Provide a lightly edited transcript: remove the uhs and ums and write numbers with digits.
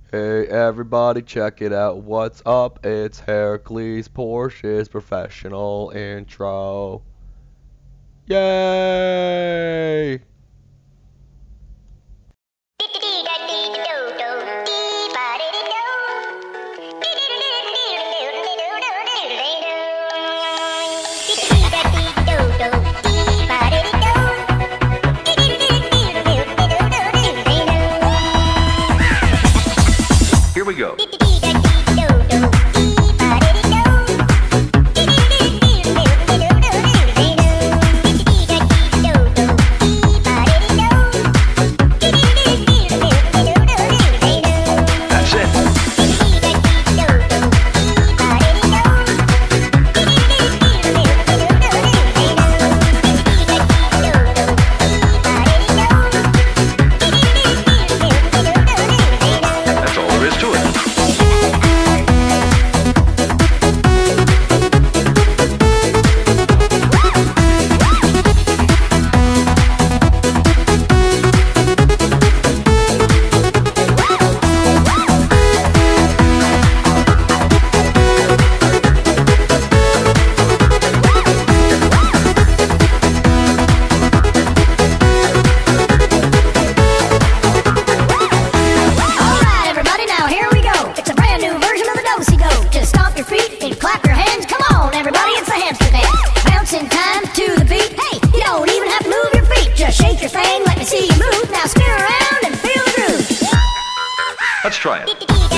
Hey everybody, check it out. What's up? It's Hercules Porsche's professional intro. Yay! Here we go. That's it. That's all there is to it. Clap your hands, come on everybody, it's the hamsterdance. Bouncing time to the beat, hey, you don't even have to move your feet. Just shake your thing, let me see you move. Now spin around and feel the groove. Let's try it.